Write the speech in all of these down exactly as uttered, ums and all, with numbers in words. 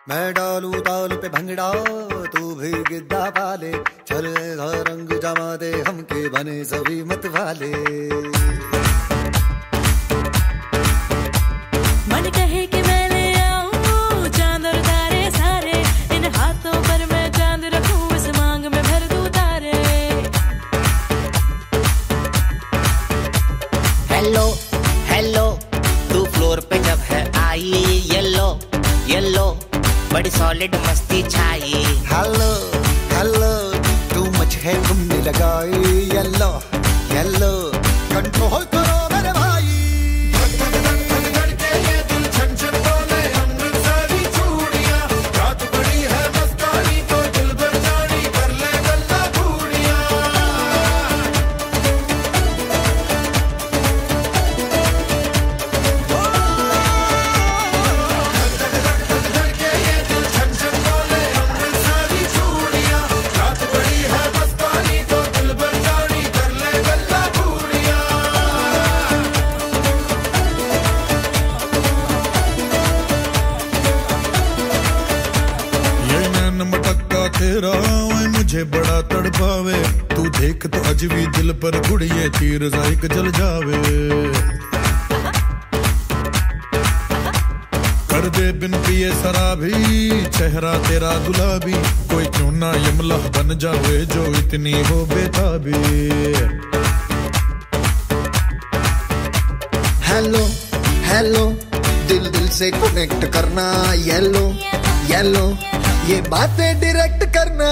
मैं डालू ताल पे भंगड़ा तू भी गिद्दा पाले, चले रंग जमा दे हमके बने सभी मत वाले। मन कहे कि मैं ले आऊं चांद और तारे सारे, इन हाथों पर मैं चांद रखूं, इस मांग में भर दूं तारे। हेलो हेलो तू फ्लोर पे जब है आई, येलो येलो बड़ी सॉलिड मस्ती छाई। हेलो हेलो तू मच है तुमने लगाई, येलो येलो कंट्रोल करो मेरे भाई। तेरा मुझे बड़ा तड़पावे, तू देख तो अज भी दिल पर गुड़िए तीर जायक जल जावे। कर दे बिन पिए शराबी चेहरा तेरा गुलाबी, कोई क्यों ना यमला बन जावे जो इतनी हो बेताबी। हेलो हेलो दिल दिल से कनेक्ट करना, येलो येलो ये बातें डायरेक्ट करना।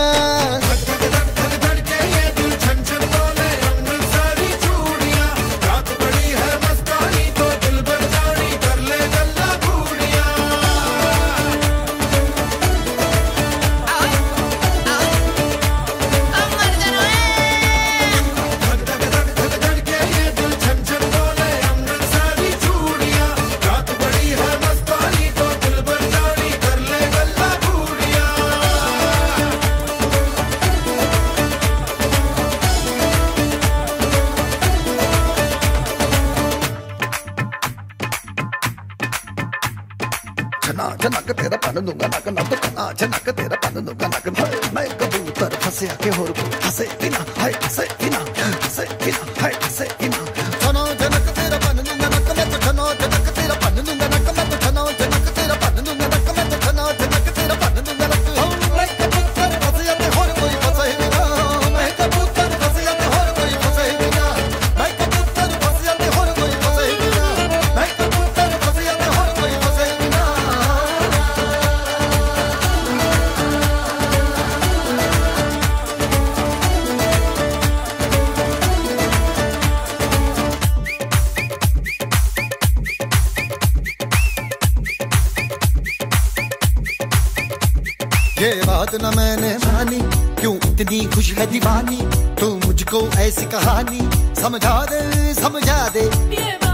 छना छनक तेरा पन दूंगा नक नक छना छनक तेरा पन दूंगा नक। मैं कबूतर फंसे आके होर फंसे बिना हाय फंसे बिना फंसे बिना हाय फंसे बिना। छना छनक तेरा पन दूंगा नक मैं तो छना छनक तेरा पन दूंगा नक मैं तो छना छनक तेरा पन दूंगा नक मैं तो छना छनक तेरा पन दूंगा नक। मैं कबूतर फंसे आके होर कोई फंसे बिना, मैं कबूतर फंसे आके होर कोई फंसे बिना, मैं कबूतर फंसे आके होर कोई फंसे बिना, मैं कबूतर फंसे आके होर कोई फंसे बिना। ये बात न मैंने मानी, क्यों इतनी खुश है दीवानी, तू मुझको ऐसी कहानी समझा दे समझा दे।